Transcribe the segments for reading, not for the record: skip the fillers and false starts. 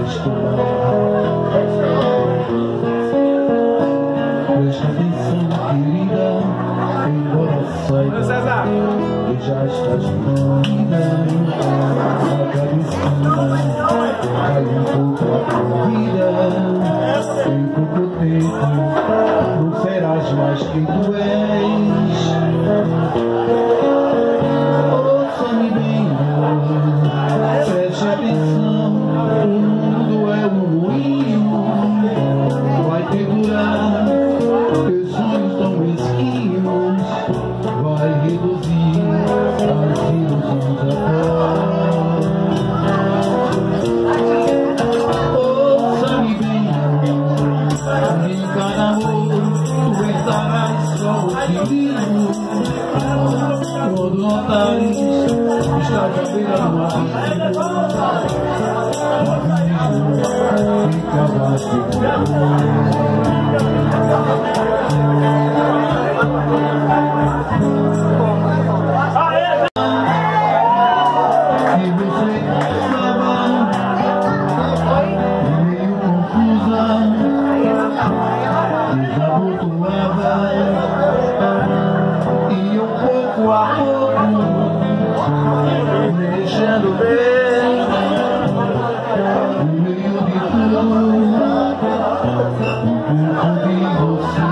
Presta atenção, querida, embora saiba que já estás perdida. A cabecinha cai um pouco a tua vida. Em pouco tempo não serás mais quem tu és. Ouça-me bem, preste atenção, o mundo é um moinho, vai te durar, teus sonhos tão mesquinhos, vai reduzir as ilusões a pó. Ouça-me bem, em cada amor tu estarás só o perigo. Quando notares, está à beira do abismo, fica vazio. E você estava meio confusa, desabotoada, e um pouco a pouco me deixando ver no meio de tudo um pouco de você.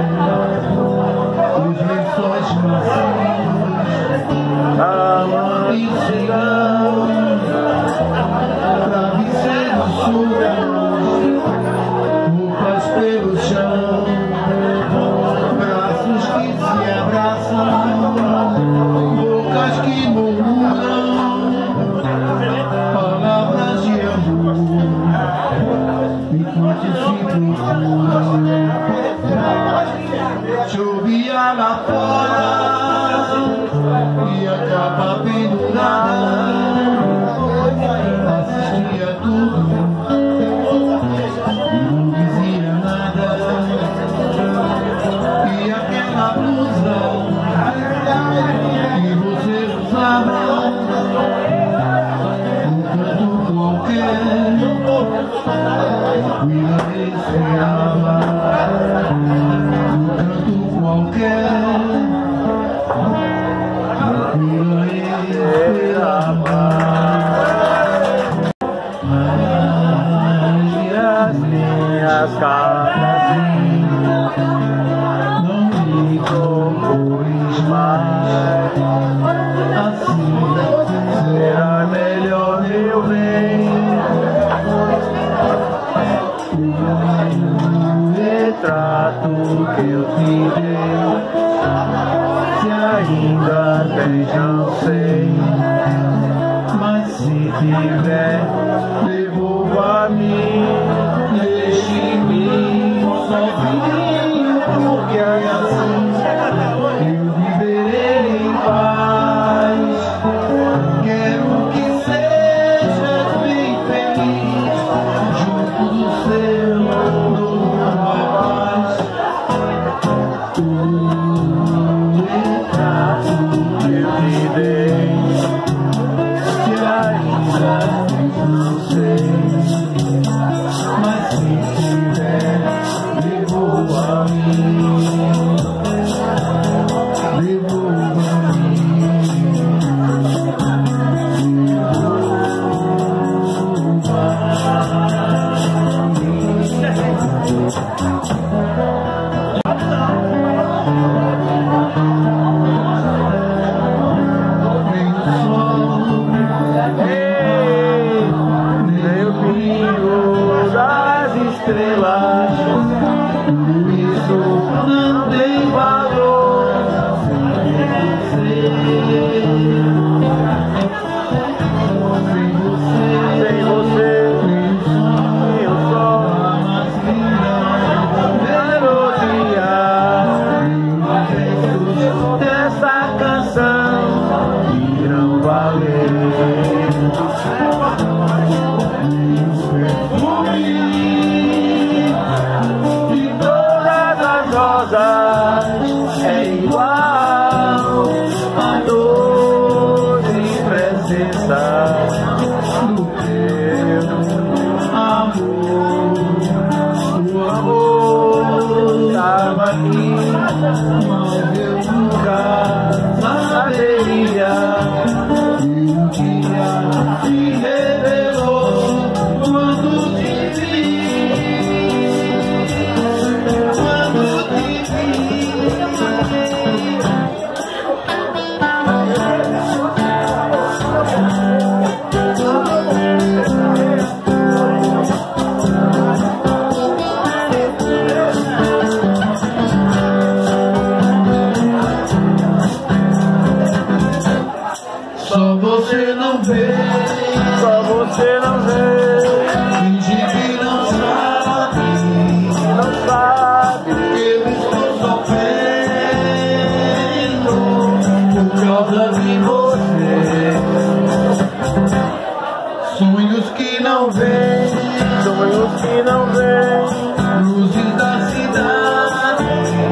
Os lençóis macios, amantes ciganos, travesseiros sujos, roupas pelo chão, braços que se abraçam, bocas que murmuram palavras de amor, enquanto se procuram. Chovia lá fora e a capa pendurada, assistia tudo e não dizia nada. E aquela blusa que você usava, um canto qualquer, me esperava. Um canto qualquer, me esperava. As minhas cartas não me procures mais. Assim será melhor, meu bem. O retrato que eu te dei, se ainda tens, não sei. Mas se tiver, devolva-me, deixe-me sozinho, porque assim eu viverei em paz. Quero que sejas bem feliz, junto do seu novo rapaz. O retrato que eu te dei, se ainda não sei, você não vê. Finge que não sabe, não sabe. Eu estou sofrendo por causa de você. Sonhos que não vêm, sonhos que não vêm, luzes da cidade.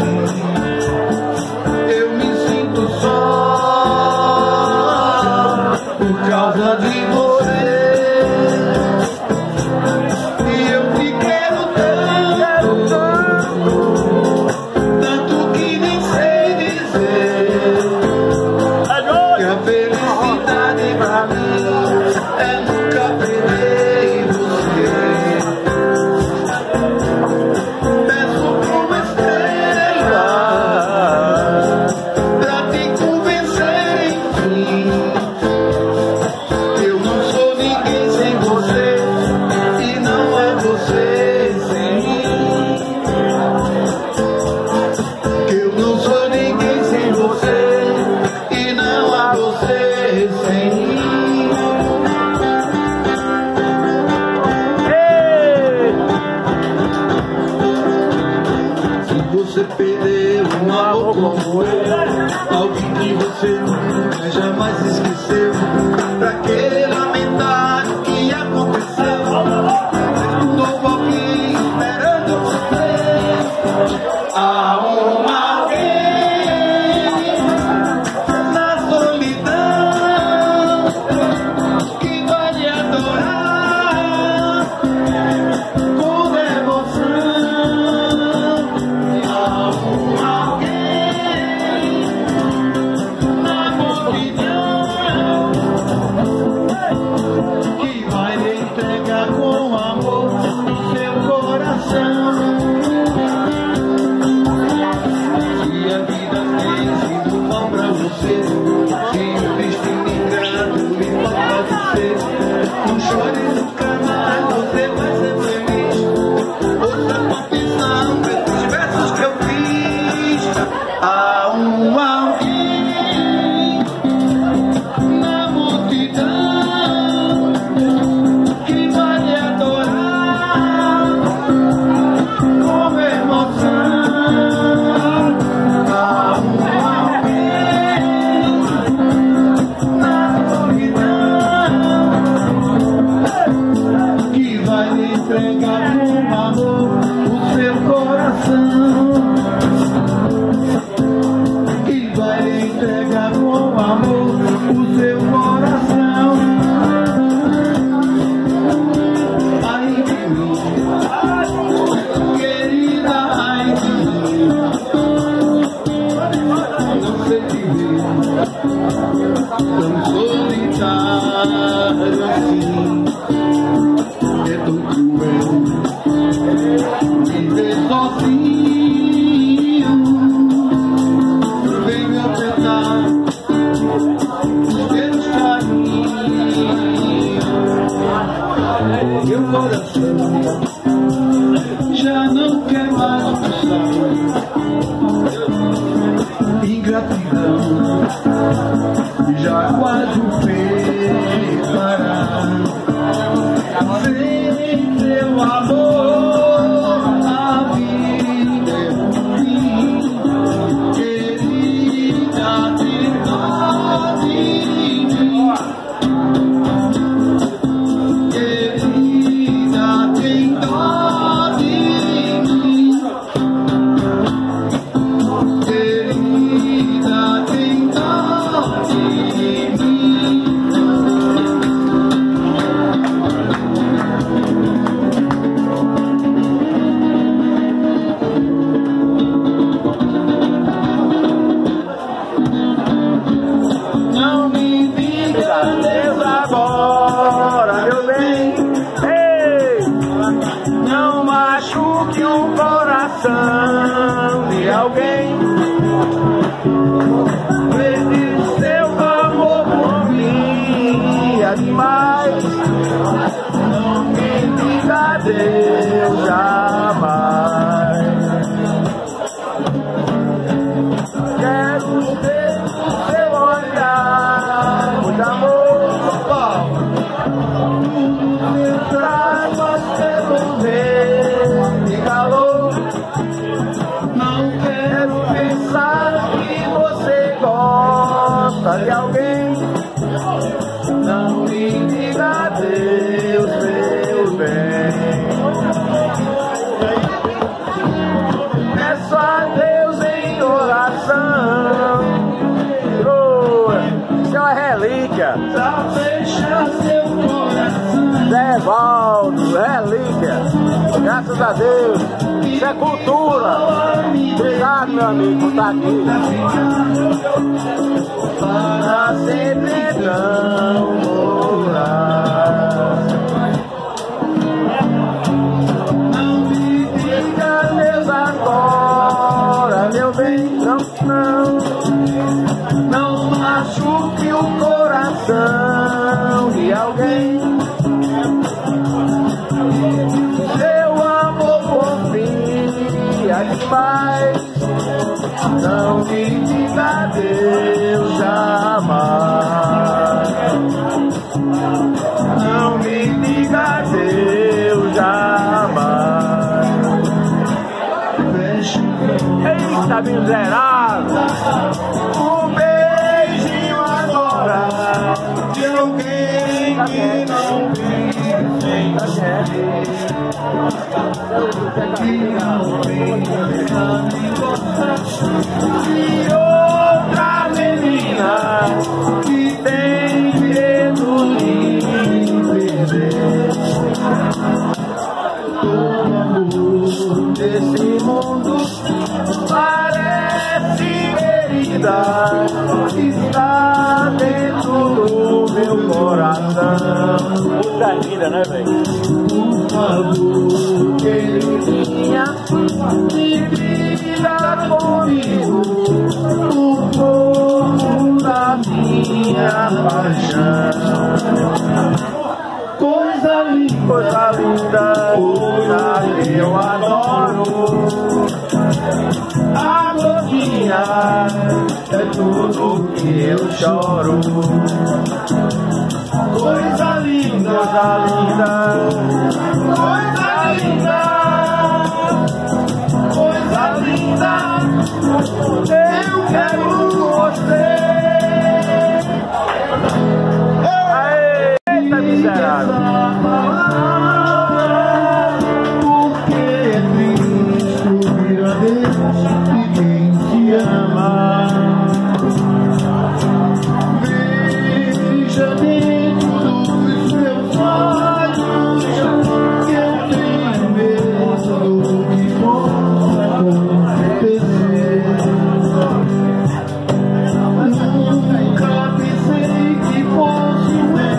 Eu me sinto só por causa de você. E eu te quero tanto, tanto que nem sei dizer que a felicidade pra mim é nunca perder você. Peço pra uma estrela pra te convencer, enfim. Eu não sou ninguém sem você e não é você sem mim. Eu não sou ninguém sem você e não há você sem mim. Você perdeu um amor como eu, alguém que você nunca jamais esqueceu. Pra que lamentar o que aconteceu? Estou aqui esperando você. Há alguém na solidão que vai lhe adorar com devoção. Com amor no seu coração. Se a vida tem sido mal pra você, se o destino ingrato lhe falta você, não chore nunca mais, você vai ser feliz. Ouça a confissão desses versos que eu fiz. Há alguém na multidão que vai lhe adorar com emoção. Há alguém na solidão que vai lhe entregar com amor o seu coração. Que vai lhe entregar com amor o seu coração. Ai de mim, querida, ai de mim, não sei viver tão solitário assim. É tão cruel viver sozinho. Vem me apertar os teus carinhos. Meu coração já não quer mais pulsar. Ingratidão já quase o fez parar. Sem teu amor a vida é ruim. Querida, tem dó de mim. Querida, tem dó de mim. Querida, tem dó de mim. Não me diga adeus agora, meu bem. Ei! Não machuque o coração de alguém. Vezes seu amor por mim é demais. Não me diga adeus jamais. Quero ver seu olhar, muito amor. Evaldo, relíquia. Graças a Deus. Isso é cultura. Obrigado, meu amigo, por estar aqui. Para sempre não morar. Não me diga Deus agora, meu bem, não machuque o coração de alguém. Seu amor confia demais. Não me diga adeus jamais. Não me diga adeus jamais. Eita, miserável! Um beijinho agora de alguém que não vive sem gente. Que não vem de outra menina que tem medo de perder. Todo amor desse mundo parece ferida, está dentro do meu coração. Puta vida, né, velho? Por favor, queridinha, divida comigo o fogo da minha paixão. Coisa linda, coisa que eu adoro. A gotinha é tudo que eu choro. Coisa linda, coisa linda, coisa linda. Eu quero você. Eita, miserável. Porque é triste ouvir a Deus de quem te ama. Veja dentro dos meus olhos que eu tenho medo do que possa acontecer. Nunca pensei que fosse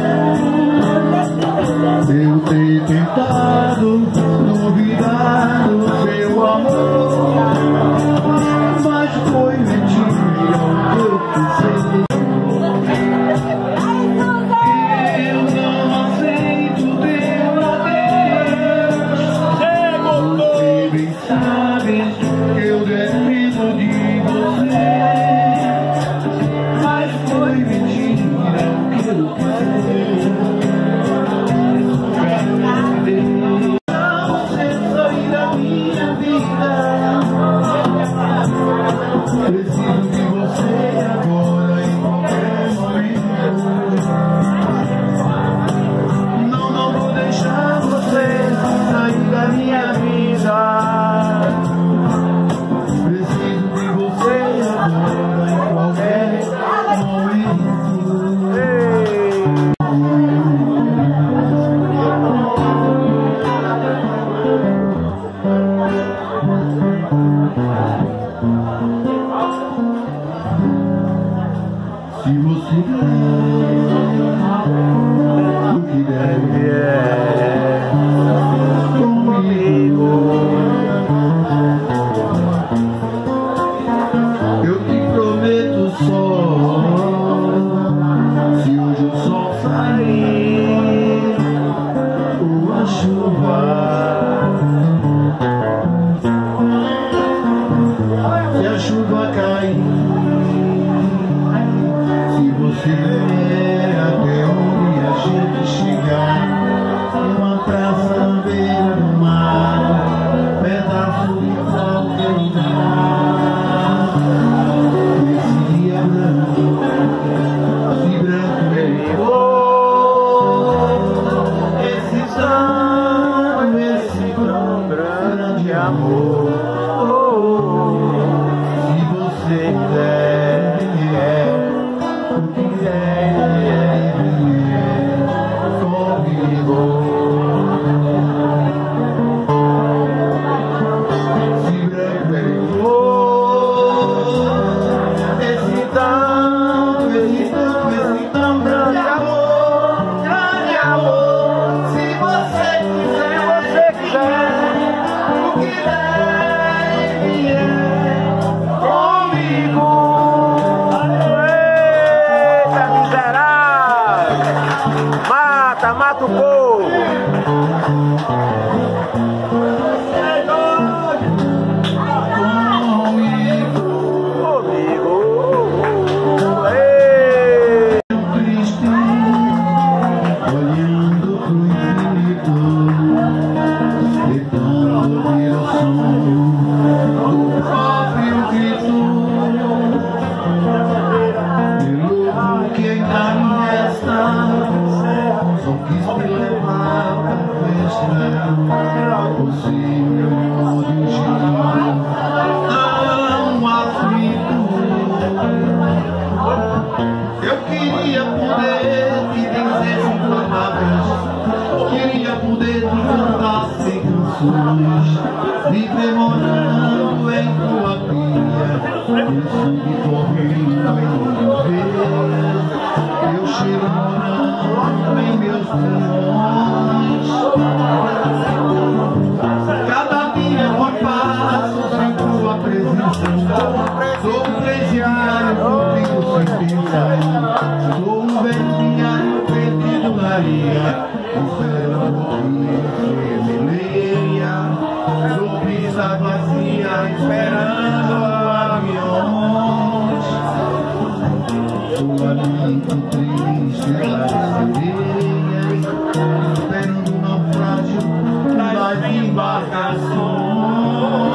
eu ter tentado duvidar do seu amor, mas foi mentira eu pensei. Eu não aceito teu adeus. Você bem sabe que eu dependo de você, mas foi mentira que eu pensei. Preciso de você agora em qualquer momento. Não vou deixar você sair da minha vida. Preciso de você agora em qualquer momento. Se você der o que deve comigo, eu te prometo só. Se hoje o sol sair ou a chuva, se a chuva cair, se você vier até onde a gente chegar, uma praça à beira do mar, pedaço de pau que eu dar. Esse dia branco, se branco ele for, esses anos, esse grande amor. Se você quiser, comigo. Eu queria poder te dizer sem palavras, queria poder te cantar sem canções, viver morando em tua cria, teu sangue correndo em minha veia, teu cheiro morando em meus pulmões. Cada dia que passo sem tua presença, sou um presidiário contigo sem pensar. Sou um verdiário perdido na areia, esperando o dia que me leia. Sou brisa vazia, esperando aviões. Sou amigo triste das areias, esperando o naufrágio das embarcações.